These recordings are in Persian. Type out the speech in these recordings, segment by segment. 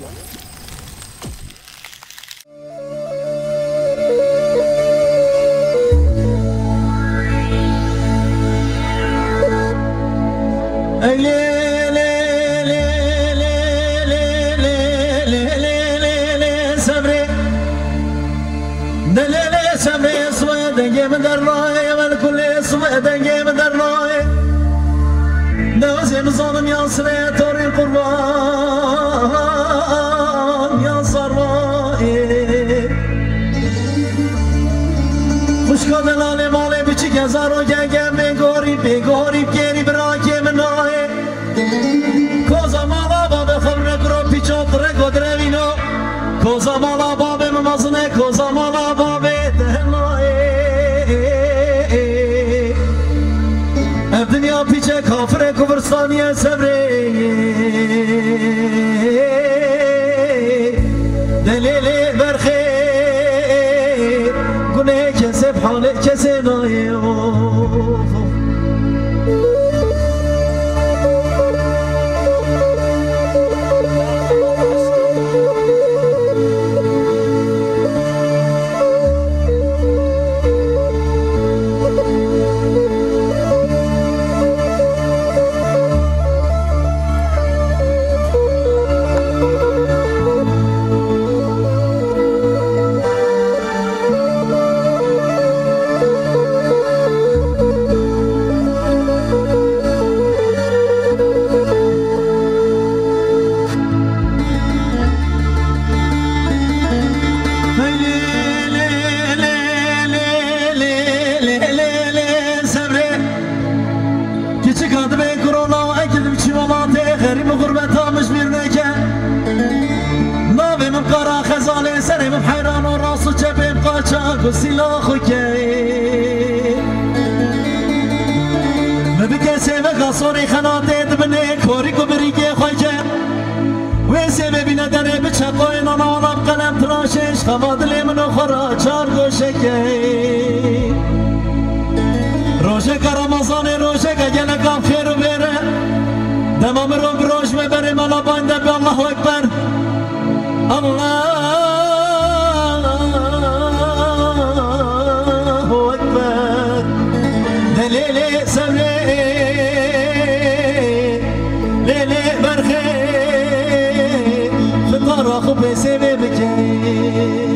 ظالم يا سريتور القربان يا صرائي خوش قدل آلي مالي بچي كزارو جاگم بگوري بگيري براكي مناي كوزا مالا باب خبر قرب پیچات رگو دروینو كوزا مالا باب ممازنه كوزا مالا باب دهناي الدنيا بيجي كافر كفرستانية سبري دليلي برخي قولي كسب حالي كسناي وسلاخو كي ما بكسي بغصوري خناتي دبني كوري كبريكي خويكي ويسي ببينا داري بچقوين انا وانا بقلم تراشش خبادلي منو خورا چار گوشكي روشك رمضاني روشك جنكام خير وبيره دمام رو بروش مبري مالا باندب الله اكبر الله ليلي سمري ليلي برخي فطار اخو بسيبي بكي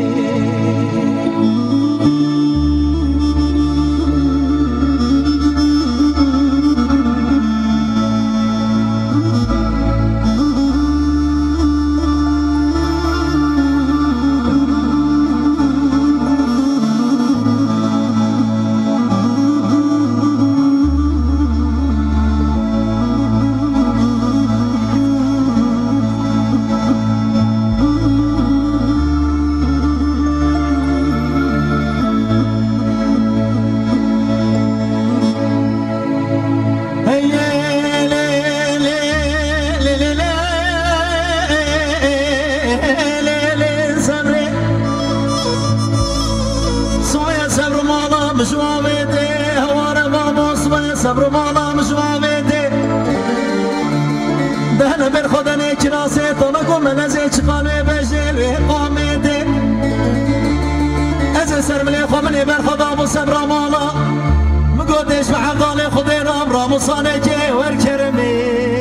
صبر مالا مجوامده دهن بر خدا نکراسه طلقو من از چقاله بجل اقامده از سرملی خمنی بر خدا و صبر مالا مگودش به حقال خودی رام راموسانه که ورکرمی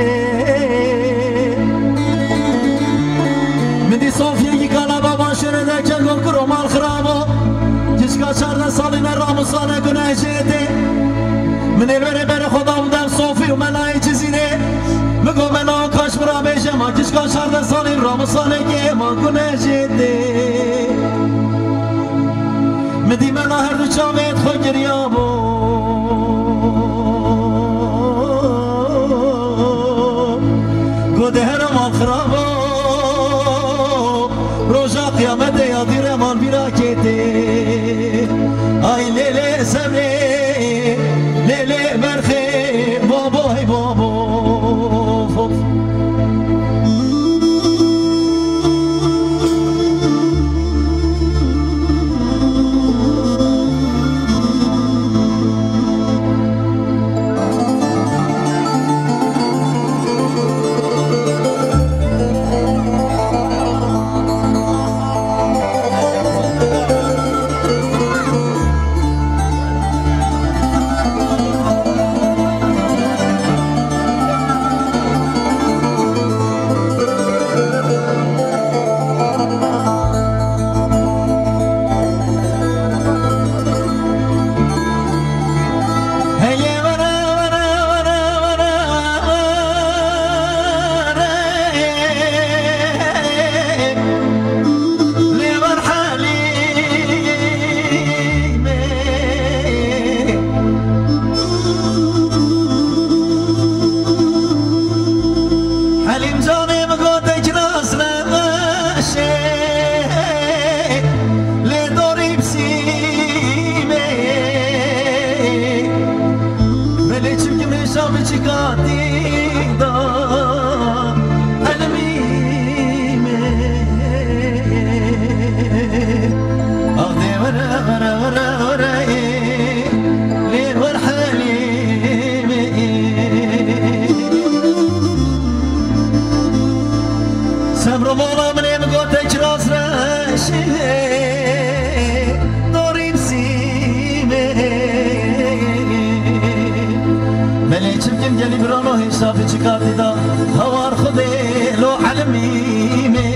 مدی صوفیه کالا بابا شرده که گل کرو مال خرابو کشکا 14 سالی راموسانه گناه جده من البر بر خدا بودم صوفی و ملای چیزینه مگو منا کاش برا بیشه ما کشکا 14 سالی راموسانه که ما گناه جده مدی منا هر دو چاوید خود گریابو گوده هر مال خرابو روژا قیامت یادی رمان بیرا کتی آی لیلی سبری لیلی برخی بابای بابو جانم گوته کلاس نشه لداری بسیمه ولی چمکه میشم چیکاتی دا علمیمه آده ورا ورا ورا ورا لیر ور حلیمه صبر مولا منیم گوته کلاس رشه داریم سیمه بلی چمکن گلی برانو حساب چکاتی دا هوار خوده لو علمیمه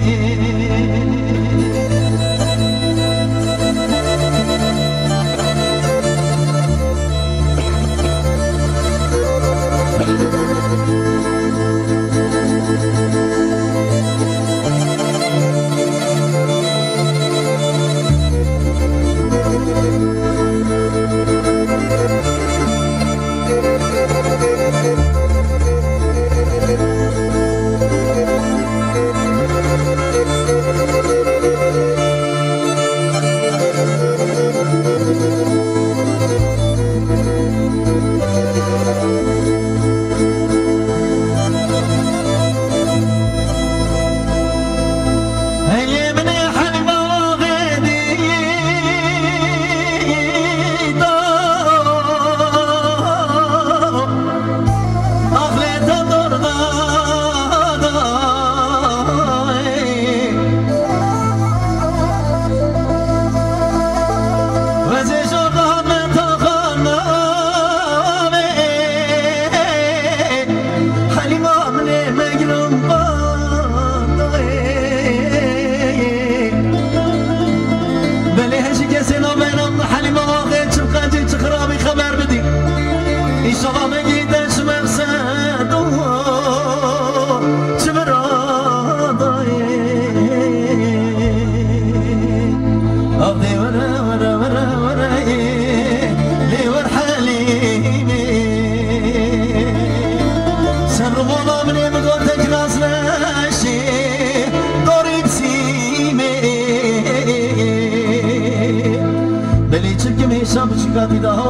Şam çıkardı da